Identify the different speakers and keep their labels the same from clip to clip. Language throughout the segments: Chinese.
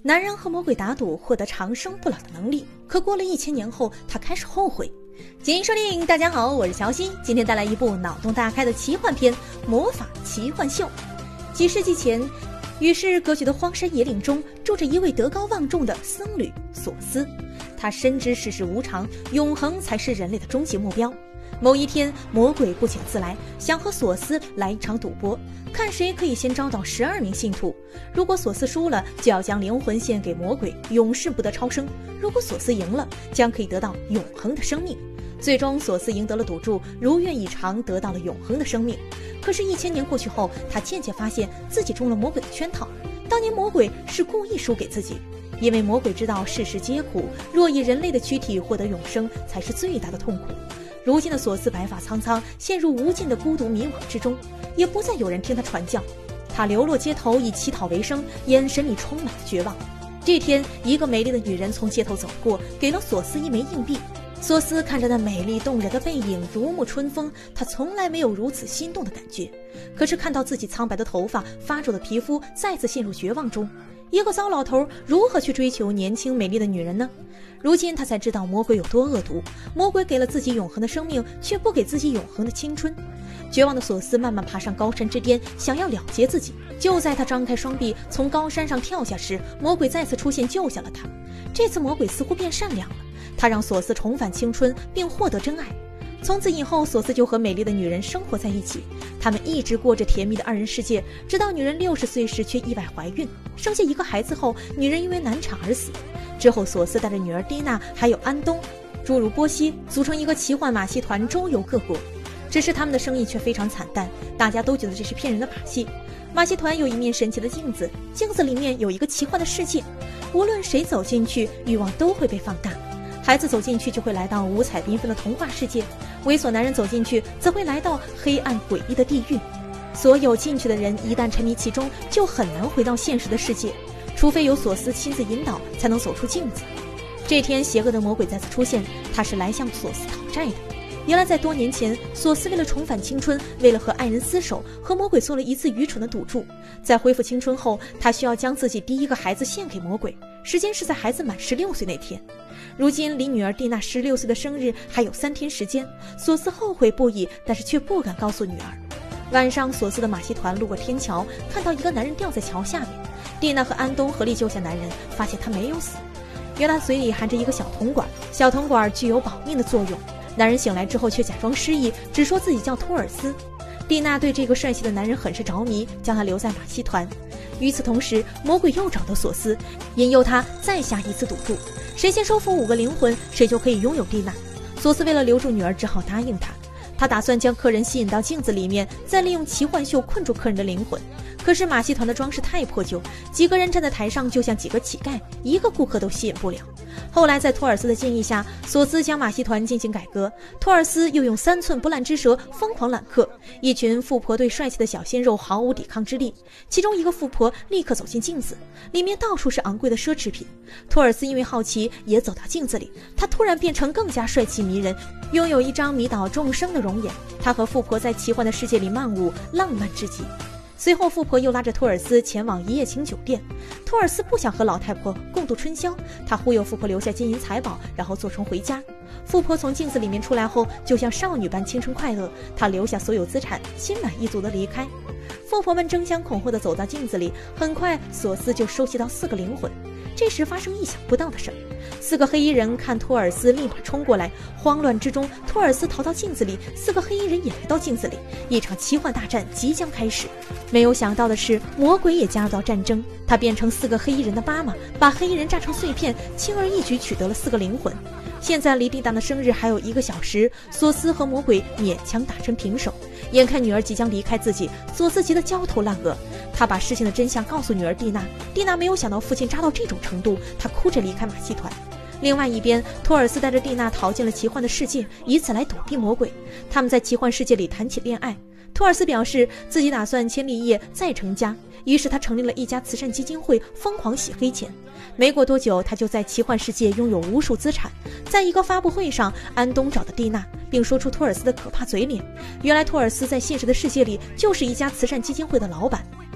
Speaker 1: 男人和魔鬼打赌，获得长生不老的能力。可过了1000年后，他开始后悔。金鹰说电影，大家好，我是乔欣，今天带来一部脑洞大开的奇幻片《魔法奇幻秀》。几世纪前，与世隔绝的荒山野岭中，住着一位德高望重的僧侣索斯。他深知世事无常，永恒才是人类的终极目标。某一天，魔鬼不请自来，想和索斯来一场赌博，看谁可以先招到12名信徒。如果索斯输了，就要将灵魂献给魔鬼，永世不得超生；如果索斯赢了，将可以得到永恒的生命。最终，索斯赢得了赌注，如愿以偿，得到了永恒的生命。可是1000年过去后，他渐渐发现自己中了魔鬼的圈套。当年魔鬼是故意输给自己，因为魔鬼知道世事皆苦，若以人类的躯体获得永生，才是最大的痛苦。如今的索斯白发苍苍，陷入无尽的孤独迷惘之中，也不再有人听他传教。他流落街头，以乞讨为生，眼神里充满了绝望。这天，一个美丽的女人从街头走过，给了索斯1枚硬币。索斯看着那美丽动人的背影，如沐春风，他从来没有如此心动的感觉。可是看到自己苍白的头发、发皱的皮肤，再次陷入绝望中。一个糟老头如何去追求年轻美丽的女人呢？如今他才知道魔鬼有多恶毒，魔鬼给了自己永恒的生命，却不给自己永恒的青春。绝望的索斯慢慢爬上高山之巅，想要了结自己。就在他张开双臂从高山上跳下时，魔鬼再次出现，救下了他。这次魔鬼似乎变善良了，他让索斯重返青春，并获得真爱。从此以后，索斯就和美丽的女人生活在一起，他们一直过着甜蜜的2人世界，直到女人60岁时却意外怀孕，生下一个孩子后，女人因为难产而死。之后，索斯带着女儿蒂娜还有安东诸如波西，组成一个奇幻马戏团，周游各国。只是他们的生意却非常惨淡，大家都觉得这是骗人的把戏。马戏团有一面神奇的镜子，镜子里面有一个奇幻的世界，无论谁走进去，欲望都会被放大。孩子走进去就会来到五彩缤纷的童话世界，猥琐男人走进去则会来到黑暗诡异的地狱。所有进去的人一旦沉迷其中，就很难回到现实的世界，除非有索斯亲自引导，才能走出镜子。这天，邪恶的魔鬼再次出现，他是来向索斯讨债的。原来在多年前，索斯为了重返青春，为了和爱人厮守，和魔鬼做了一次愚蠢的赌注。在恢复青春后，他需要将自己第1个孩子献给魔鬼，时间是在孩子满16岁那天。如今离女儿蒂娜16岁的生日还有3天时间，索斯后悔不已，但是却不敢告诉女儿。晚上，索斯的马戏团路过天桥，看到一个男人吊在桥下面。蒂娜和安东合力救下男人，发现他没有死，原来嘴里含着一个小铜管，小铜管具有保命的作用。男人醒来之后却假装失忆，只说自己叫托尔斯。蒂娜对这个帅气的男人很是着迷，将他留在马戏团。与此同时，魔鬼又找到索斯，引诱他再下一次赌注，谁先收服5个灵魂，谁就可以拥有蒂娜。索斯为了留住女儿，只好答应他。他打算将客人吸引到镜子里面，再利用奇幻秀困住客人的灵魂。可是马戏团的装饰太破旧，几个人站在台上就像几个乞丐，一个顾客都吸引不了。后来在托尔斯的建议下，索斯将马戏团进行改革，托尔斯又用3寸不烂之舌疯狂揽客，一群富婆对帅气的小鲜肉毫无抵抗之力。其中一个富婆立刻走进镜子，里面到处是昂贵的奢侈品。托尔斯因为好奇也走到镜子里，他突然变成更加帅气迷人，拥有一张迷倒众生的容颜。他和富婆在奇幻的世界里漫舞，浪漫至极。随后，富婆又拉着托尔斯前往一夜情酒店。托尔斯不想和老太婆共度春宵，他忽悠富婆留下金银财宝，然后坐船回家。富婆从镜子里面出来后，就像少女般青春快乐，她留下所有资产，心满意足地离开。富婆们争相恐后地走到镜子里，很快索斯就收集到4个灵魂。这时发生意想不到的事儿，4个黑衣人看托尔斯立马冲过来，慌乱之中，托尔斯逃到镜子里，4个黑衣人也来到镜子里，一场奇幻大战即将开始。没有想到的是，魔鬼也加入到战争，他变成4个黑衣人的妈妈，把黑衣人炸成碎片，轻而易举取得了4个灵魂。现在离蒂娜的生日还有1个小时，索斯和魔鬼勉强打成平手。眼看女儿即将离开自己，索斯急得焦头烂额。他把事情的真相告诉女儿蒂娜，蒂娜没有想到父亲渣到这种程度，她哭着离开马戏团。另外一边，托尔斯带着蒂娜逃进了奇幻的世界，以此来躲避魔鬼。他们在奇幻世界里谈起恋爱。托尔斯表示自己打算先立业再成家，于是他成立了一家慈善基金会，疯狂洗黑钱。没过多久，他就在奇幻世界拥有无数资产。在一个发布会上，安东找到蒂娜，并说出托尔斯的可怕嘴脸。原来托尔斯在现实的世界里就是一家慈善基金会的老板。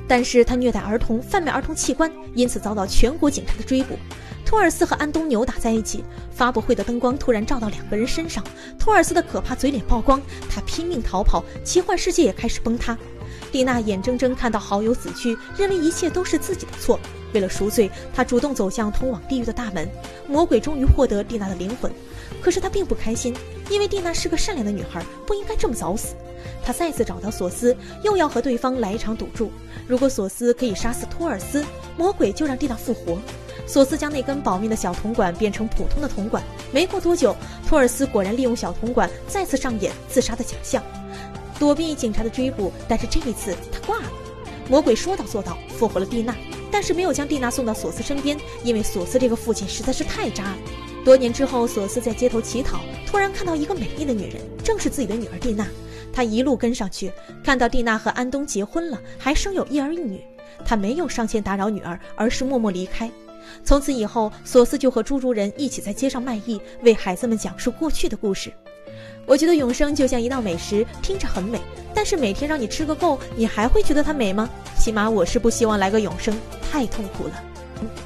Speaker 1: 但是他虐待儿童、贩卖儿童器官，因此遭到全国警察的追捕。托尔斯和安东扭打在一起，发布会的灯光突然照到两个人身上，托尔斯的可怕嘴脸曝光，他拼命逃跑，奇幻世界也开始崩塌。蒂娜眼睁睁看到好友死去，认为一切都是自己的错。为了赎罪，她主动走向通往地狱的大门。魔鬼终于获得蒂娜的灵魂，可是她并不开心，因为蒂娜是个善良的女孩，不应该这么早死。她再次找到索斯，又要和对方来一场赌注。如果索斯可以杀死托尔斯，魔鬼就让蒂娜复活。索斯将那根保命的小铜管变成普通的铜管。没过多久，托尔斯果然利用小铜管再次上演自杀的假象，躲避警察的追捕，但是这一次他挂了。魔鬼说到做到，复活了蒂娜，但是没有将蒂娜送到索斯身边，因为索斯这个父亲实在是太渣了。多年之后，索斯在街头乞讨，突然看到一个美丽的女人，正是自己的女儿蒂娜。他一路跟上去，看到蒂娜和安东结婚了，还生有一儿一女。他没有上前打扰女儿，而是默默离开。从此以后，索斯就和猪猪人一起在街上卖艺，为孩子们讲述过去的故事。我觉得永生就像一道美食，听着很美，但是每天让你吃个够，你还会觉得它美吗？起码我是不希望来个永生，太痛苦了。